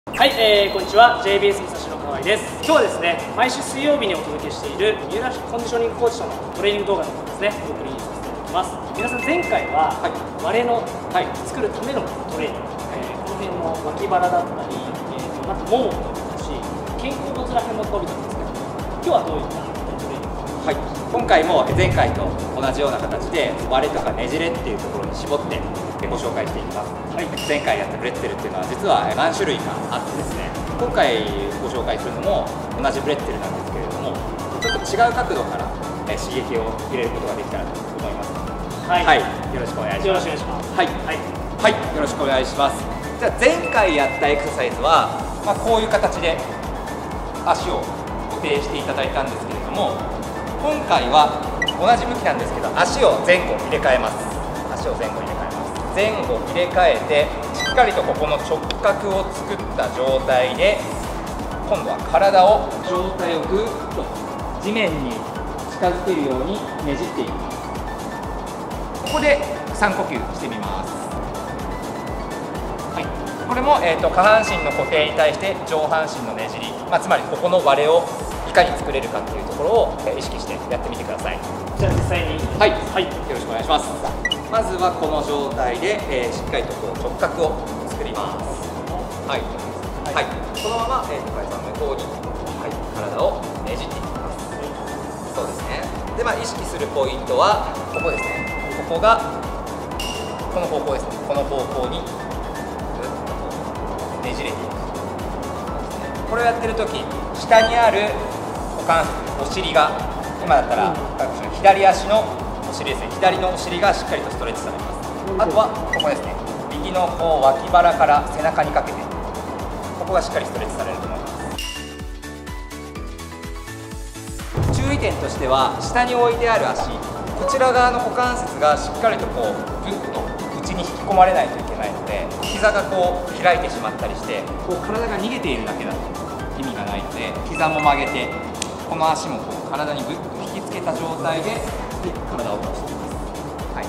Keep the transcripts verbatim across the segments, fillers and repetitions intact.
はい、えー、こんにちは ジェイビーエス 武蔵野河合です。今日はですね、毎週水曜日にお届けしている三浦コンディショニングコーチとのトレーニング動画の方ですね、お送りさせていただきます。皆さん前回は、はい、割れの、はい、作るためのトレーニング、えー、この辺の脇腹だったり、えー、あとももも伸びたし、肩甲骨ら辺も伸びたんですけども、今日はどういったトレーニングですか？ はい、今回も前回と同じような形で割れとかねじれっていうところに絞ってご紹介していきます。はい、前回やったブレッツェルっていうのは実は何種類かあってですね、今回ご紹介するのも同じブレッツェルなんですけれども、ちょっと違う角度から刺激を入れることができたらと思います。はい、はい、よろしくお願いします。 よろしくお願いします。 はい、はい、はい、よろしくお願いします。じゃあ前回やったエクササイズは、まあ、こういう形で足を固定していただいたんですけれども、今回は同じ向きなんですけど、足を前後入れ替えます。足を前後入れ替えます。前後入れ替えて、しっかりとここの直角を作った状態で、今度は体を上体をぐっと地面に近づけるようにねじっていきます。ここでさん呼吸してみます。はい、これも、えーと、下半身の固定に対して上半身のねじり、まあ、つまりここの割れをいかに作れるかっていうところを意識してやってみてください。 じゃあ実際に、 はい、はい、よろしくお願いします。まずはこの状態で、えー、しっかりとこう直角を作ります。はい、はい、このまま、えー、高井さん向こうに、はい、体をねじっていきます。そうですね。で、まあ、意識するポイントはここですね。ここがこの方向ですね。この方向にぐっとねじれていく。これをやってるとき、下にある股関節、お尻が今だったら、うん、左足のお尻ですね。左のお尻がしっかりとストレッチされます。あとはここですね。右のこう脇腹から背中にかけて、ここがしっかりストレッチされると思います。注意点としては、下に置いてある足、こちら側の股関節がしっかりとこうぐっと内に引き込まれないといけないので、膝がこう開いてしまったりして、こう体が逃げているだけだと意味がないので、膝も曲げて、この足もこう体にぐっと引きつけた状態で体を倒しています。はい、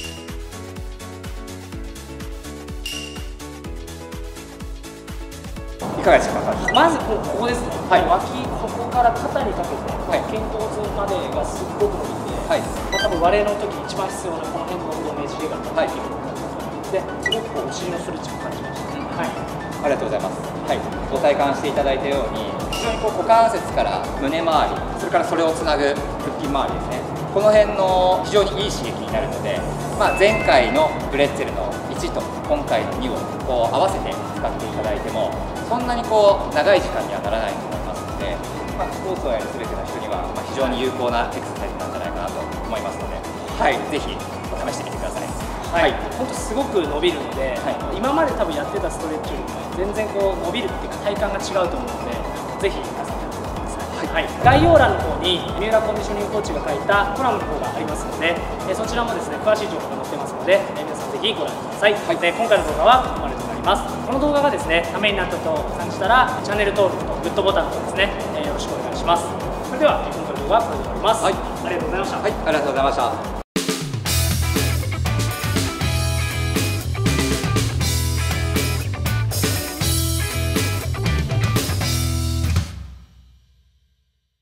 いかがですか？ まずここですね。はい、脇ここから肩にかけて、 はい、 肩甲骨までがすっごく伸びて、はい、まあ、多分割れの時に一番必要なこの辺のねじりができる感じですごくこうお尻のストレッチも感じました。はい、 ありがとうございます。はい、ご体感していただいたように、非常にこう股関節から胸周り、それからそれをつなぐ腹筋周りですね。この辺の非常にいい刺激になるので、まあ、前回のブレッツェルのいちと今回のにをこう合わせて使っていただいても、そんなにこう長い時間にはならないと思いますので、まあ、スポーツをやる全ての人には、まあ、非常に有効なエクササイズなんじゃないかなと思いますので、はい、ぜひ試してみてください。 はい、本当すごく伸びるので、はい、今まで多分やってたストレッチよりも全然こう伸びるっていうか体感が違うと思うので、ぜひ皆さんやってみてください。はい、概要欄の方に三浦コンディショニングコーチが書いたコラムの方がありますので、えそちらもですね詳しい情報が載ってますので、え皆さんぜひご覧ください。はい、で今回の動画はここまでとなります。この動画がですねためになったと感じたらチャンネル登録とグッドボタンとですね、えよろしくお願いします。それでは今回の動画はこれで終わります。はい、ありがとうございました。 はい、ありがとうございました。